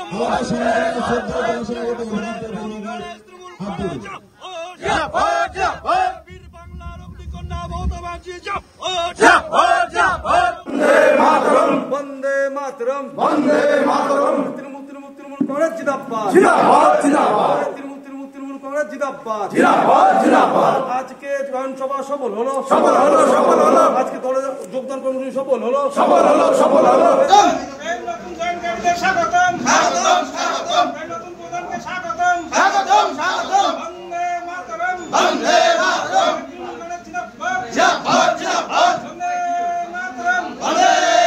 বন্দে মাতরম বন্দে মাতরম তৃণমূল তৃণমূল তৃণমূল কংগ্রেস জিন্দাবাদ জিন্দাবাদ জিন্দাবাদ তৃণমূল তৃণমূল তৃণমূল কংগ্রেস জিন্দাবাদ জিন্দাবাদ জিন্দাবাদ আজকে বিধানসভা সফল হলো সফল হলো সফল হলো আজকে দলে যোগদান কর্মসূচি সফল হলো সফল হলো সফল হলো নতুন জয়েন্টকারীদের স্বাগতম স্বাগতম স্বাগতম নতুন প্রধানকে স্বাগতম স্বাগতম স্বাগতম বন্দে মাতরম বন্দে মাতরম তৃণমূল কংগ্রেস জিন্দাবাদ জিন্দাবাদ জিন্দাবাদ বন্দে মাতরম বন্দে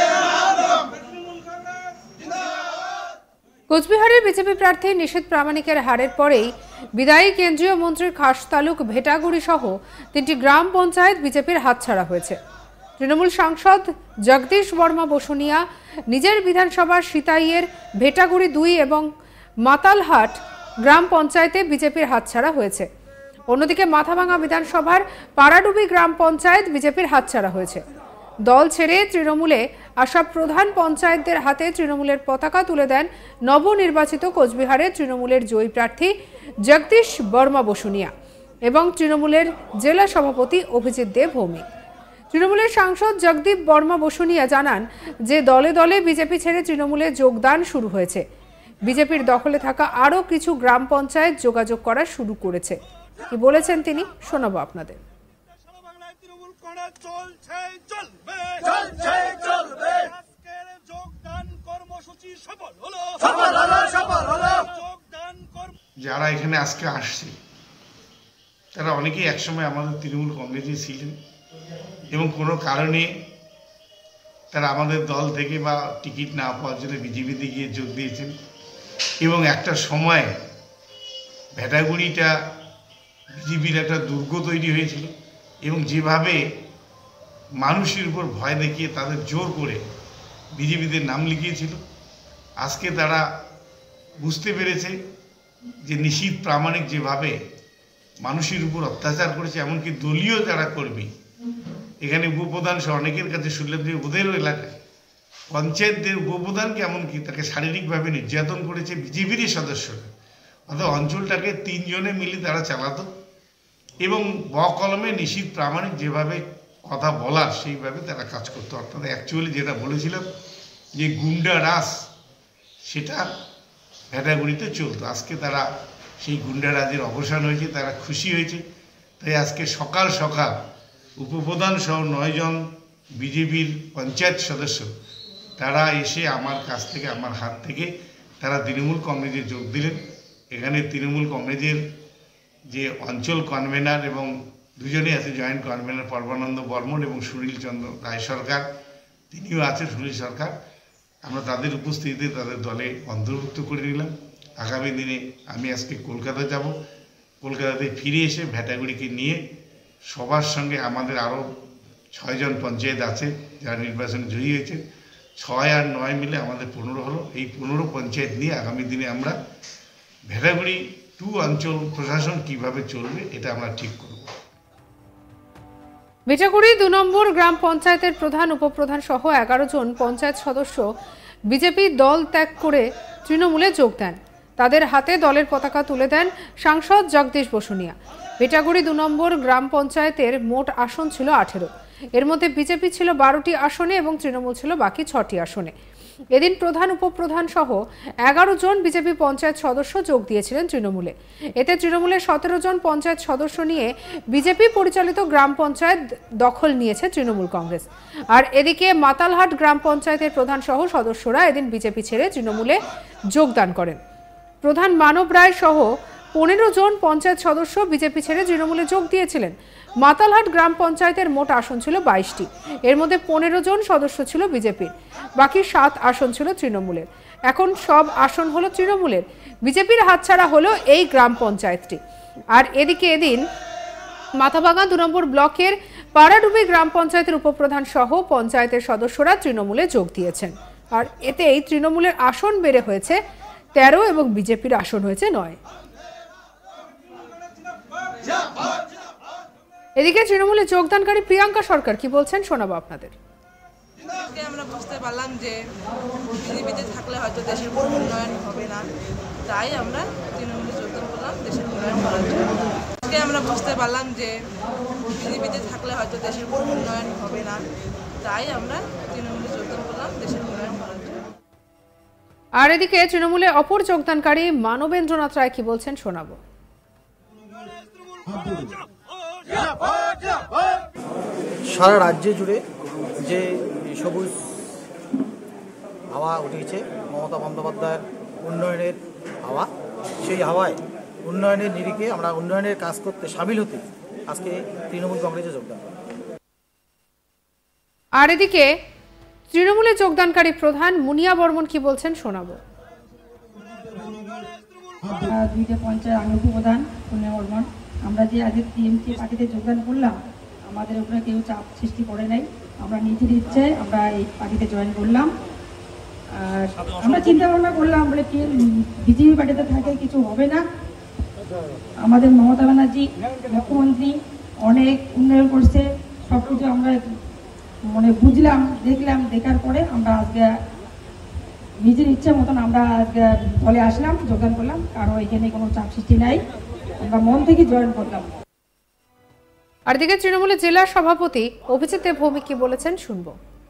কোচবিহারের বিজেপি প্রার্থী নিশীথ প্রামাণিকের হারের পরেই বিদায়ী কেন্দ্রীয় মন্ত্রীর খাস তালুক ভেটাগুড়ি সহ 3টি গ্রাম পঞ্চায়েত বিজেপির হাতছাড়া হয়েছে। তৃণমূল সাংসদ জগদীশ বর্মা বসুনিয়া নিজের বিধানসভার সিতাইয়ের ভেটাগুড়ি 2 এবং মাতালহাট গ্রাম পঞ্চায়েতে বিজেপির হাতছাড়া হয়েছে। অন্যদিকে মাথাভাঙা বিধানসভার পাড়াডুবি গ্রাম পঞ্চায়েত বিজেপির হাতছাড়া হয়েছে। দল ছেড়ে তৃণমূলে আসা প্রধান পঞ্চায়েতদের হাতে তৃণমূলের পতাকা তুলে দেন নবনির্বাচিত কোচবিহারের তৃণমূলের জয়ী প্রার্থী জগদীশ বর্মা বসুনিয়া এবং তৃণমূলের জেলা সভাপতি অভিজিৎ দে ভৌমিক। তৃণমূলের সাংসদ জগদীপ বর্মা বসুনিয়া জানান যে দলে দলে বিজেপি ছেড়ে তৃণমূলে যোগদান শুরু হয়েছে। বিজেপির দখলে থাকা আরও কিছু গ্রাম পঞ্চায়েত যোগাযোগ করা শুরু করেছে। কি বলেছেন তিনি শোনাবো আপনাদের। যারা এখানে আজকে আসছে তারা অনেকেই একসময় আমাদের তৃণমূল কংগ্রেসে ছিলেন এবং কোনো কারণে তারা আমাদের দল থেকে বা টিকিট না পাওয়ার জন্য বিজেপিতে গিয়ে যোগ দিয়েছেন এবং একটা সময় ভেটাগুড়িটা বিজেপির একটা দুর্গ তৈরি হয়েছিল এবং যেভাবে মানুষের উপর ভয় দেখিয়ে তাদের জোর করে বিজেপিতে নাম লিখিয়েছিল, আজকে তারা বুঝতে পেরেছে যে নিশীথ প্রামাণিক যেভাবে মানুষের উপর অত্যাচার করেছে, এমনকি দলীয় যারা কর্মী এখানে উপপ্রধান সহ অনেকের কাছে শুনলাম যে ওদেরও এলাকায় পঞ্চায়েতদের উপপ্রধানকে এমনকি তাকে শারীরিকভাবে নির্যাতন করেছে বিজেপিরই সদস্যরা। অর্থাৎ অঞ্চলটাকে 3 জনে মিলে তারা চালাতো এবং বকলমে নিশীথ প্রামাণিক যেভাবে কথা বলার সেইভাবে তারা কাজ করতো। অর্থাৎ অ্যাকচুয়ালি যেটা বলেছিলাম যে গুন্ডা রাজ সেটা ভেটাগুড়িতে চলতো। আজকে তারা সেই গুন্ডা রাজের অবসান হয়েছে, তারা খুশি হয়েছে। তাই আজকে সকাল সকাল উপপ্রধান সহ 9 জন বিজেপির পঞ্চায়েত সদস্য তারা এসে আমার কাছ থেকে আমার হাত থেকে তারা তৃণমূল কংগ্রেসে যোগ দিলেন। এখানে তৃণমূল কংগ্রেসের যে অঞ্চল কনভেনার এবং দুজনেই আছে জয়েন্ট কনভেনার পরমানন্দ বর্মন এবং সুনীল চন্দ্র রায় সরকার, তিনিও আছেন সুনীল সরকার। আমরা তাদের উপস্থিতিতে তাদের দলে অন্তর্ভুক্ত করে নিলাম। আগামী দিনে আমি আজকে কলকাতা যাব, কলকাতাতে ফিরে এসে ভেটাগুড়িকে নিয়ে সবার সঙ্গে আমাদের আরও 6 জন পঞ্চায়েত আছে যারা নির্বাচনে জয়ী হয়েছে, 6 আর 9 মিলে আমাদের 15 হলো। এই 15 পঞ্চায়েত নিয়ে আগামী দিনে আমরা ভেটাগুড়ি 2 অঞ্চল প্রশাসন কিভাবে চলবে এটা আমরা ঠিক করব। ভেটাগুড়ি 2 নম্বর গ্রাম পঞ্চায়েতের প্রধান উপপ্রধান সহ 11 জন পঞ্চায়েত সদস্য বিজেপি দল ত্যাগ করে তৃণমূলে যোগ দেন। তাদের হাতে দলের পতাকা তুলে দেন সাংসদ জগদীশ বসুনিয়া। ভেটাগুড়ি 2 নম্বর গ্রাম পঞ্চায়েতের মোট আসন ছিল 18। এর মধ্যে বিজেপি ছিল 12টি আসনে এবং তৃণমূল ছিল বাকি 6টি আসনে। এদিন প্রধান উপপ্রধান সহ 11 জন বিজেপি পঞ্চায়েত সদস্য যোগ দিয়েছিলেন তৃণমূলে। এতে তৃণমূলের 17 জন পঞ্চায়েত সদস্য নিয়ে বিজেপি পরিচালিত গ্রাম পঞ্চায়েত দখল নিয়েছে তৃণমূল কংগ্রেস। আর এদিকে মাতালহাট গ্রাম পঞ্চায়েতের প্রধান সহ সদস্যরা এদিন বিজেপি ছেড়ে তৃণমূলে যোগদান করেন। প্রধান মানব রায় সহ 15 জন পঞ্চায়েত সদস্য বিজেপি ছেড়ে তৃণমূলে যোগ দিয়েছিলেন। মাতালহাট গ্রাম পঞ্চায়েতের মোট আসন ছিল 22টি। এর মধ্যে 15 জন সদস্য ছিল বিজেপির, বাকি 7 আসন ছিল তৃণমূলের। এখন সব আসন হলো তৃণমূলের, বিজেপির হাতছাড়া হলো এই গ্রাম পঞ্চায়েতটি। আর এদিকে এদিন মাথাভাঙা 2 নম্বর ব্লকের পাড়াডুবি গ্রাম পঞ্চায়েতের উপপ্রধান সহ পঞ্চায়েতের সদস্যরা তৃণমূলে যোগ দিয়েছেন। আর এতে এই তৃণমূলের আসন বেড়ে হয়েছে 13 এবং বিজেপির আসন হয়েছে 9। এদিকে তৃণমূলে যোগদানকারী প্রিয়াঙ্কা সরকার কি বলছেন শোনাবো আপনাদের। আমরা বুঝতে পারলাম যে বিজেপিতে থাকলে হয়তো দেশের কোনো উন্নয়ন হবে না, তাই আমরা তৃণমূলে যোগদান করলাম দেশের উন্নয়ন করার জন্য। আজকে আমরা বুঝতে পারলাম যে বিজেপিতে থাকলে হয়তো দেশের কোনো উন্নয়ন হবে না, তাই আমরা তৃণমূলে যোগদান করলাম দেশের উন্নয়ন করার জন্য। আর এদিকে তৃণমূলে অপর যোগদানকারী মানবেন্দ্রনাথ রায় কি বলছেন শোনাবো। সারা রাজ্য জুড়ে যে সবুজ হাওয়া উঠেছে মমতা বন্দ্যোপাধ্যায়ের উন্নয়নের হাওয়া, সেই হাওয়ায় উন্নয়নের নিরিখে আমরা উন্নয়নের কাজ করতে সামিল হতে আজকে তৃণমূল কংগ্রেসে যোগদান করি। আর এদিকে তৃণমূলে যোগদানকারী প্রধান মুনিয়া বর্মন কি বলছেন শোনাবো। দুইটা পঞ্চায়েত আমি উপপ্রধান মুনিয়া বর্মন। আমরা যে আজকে টিএমসি পার্টিতে যোগদান করলাম, আমাদের উপরে কেউ চাপ সৃষ্টি করে নাই, আমরা নিজের ইচ্ছে আমরা এই পার্টিতে জয়েন করলাম। আর আমরা চিন্তা ভাবনা করলাম বলে কি বিজেপি পার্টিতে থাকে কিছু হবে না, আমাদের মমতা ব্যানার্জি মুখ্যমন্ত্রী অনেক উন্নয়ন করছে, সব কিছু আমরা মানে বুঝলাম, দেখলাম, দেখার পরে আমরা আজকে নিজের ইচ্ছা মতন আমরা আজকে দলে আসলাম, যোগদান করলাম। কারণ এখানে কোনো চাপ সৃষ্টি নাই, আমরা মন থেকে জয়েন করলাম। আর এদিকে তৃণমূলের জেলা সভাপতি অভিজিৎ দেব ভৌমিক কি বলেছেন শুনবো।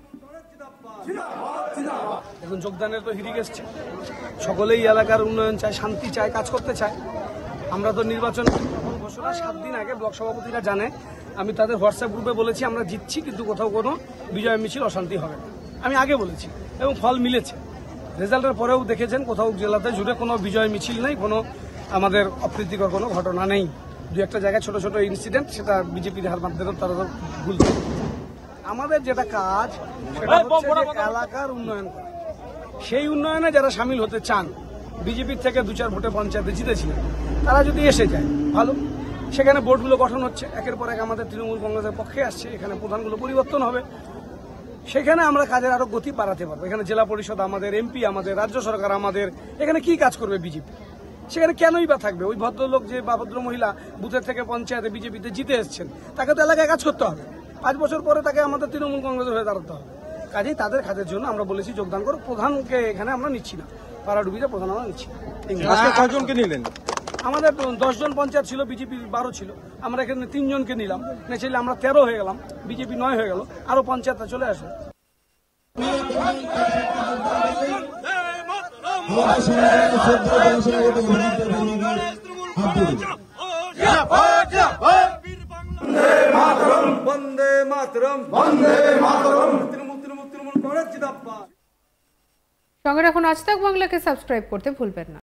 এখন যোগদানের তো হিড়িক এসছে, সকলেই এলাকার উন্নয়ন চায়, শান্তি চায়, কাজ করতে চায়। আমরা তো নির্বাচন ঘোষণা 7 দিন আগে ব্লক সভাপতিরা জানে, আমি তাদের হোয়াটসঅ্যাপ গ্রুপে বলেছি আমরা জিতছি, কিন্তু কোথাও কোনো বিজয় মিছিল অশান্তি হবে না, আমি আগে বলেছি এবং ফল মিলেছে। রেজাল্টের পরেও দেখেছেন কোথাও জেলাতে জুড়ে কোনো বিজয় মিছিল নেই, কোনো আমাদের অপ্রীতিকর কোনো ঘটনা নেই। দু একটা জায়গায় ছোট ছোট ইনসিডেন্ট, সেটা বিজেপির হার মাধ্যমে তারা তো ভুল। আমাদের যেটা কাজ সেটা হচ্ছে যে এলাকার উন্নয়ন করা। সেই উন্নয়নে যারা সামিল হতে চান, বিজেপির থেকে 2-4 ভোটে পঞ্চায়েতে জিতেছিলেন, তারা যদি এসে যায় ভালো। সেখানে বোর্ডগুলো গঠন হচ্ছে, একের পর এক আমাদের তৃণমূল কংগ্রেসের পক্ষে আসছে, এখানে প্রধানগুলো পরিবর্তন হবে, সেখানে আমরা কাজের আরো গতি বাড়াতে পারবো। এখানে জেলা পরিষদ আমাদের, এমপি আমাদের, রাজ্য সরকার আমাদের, এখানে কি কাজ করবে বিজেপি? সেখানে কেনই বা থাকবে? ওই ভদ্রলোক যে বা ভদ্র মহিলা বুথের থেকে পঞ্চায়েতে বিজেপিতে জিতে এসছেন, তাকে তো এলাকায় কাজ করতে হবে। 5 বছর পরে তাকে আমাদের তৃণমূল কংগ্রেসের হয়ে দাঁড়াতে হবে। কাজেই তাদের কাজের জন্য আমরা বলেছি যোগদান করো। প্রধানকে এখানে আমরা নিচ্ছি না, পাড়াডুবিতে প্রধান আমরা নিচ্ছি। কয়জনকে নিলেন? আমাদের 10 জন পঞ্চায়েত ছিল, বিজেপি 12 ছিল, আমরা এখানে 3 জনকে নিলাম, নেছিলে আমরা 13 হয়ে গেলাম, বিজেপি 9 হয়ে গেল, আরো পঞ্চায়েতটা চলে আসবে। বন্দে মাতরম, বন্দে মাতরম, তৃণমূল তৃণমূল তৃণমূল কংগ্রেস জিন্দাবাদ। সঙ্গে রাখুন আজ তাক বাংলাকে সাবস্ক্রাইব করতে ভুলবেন না।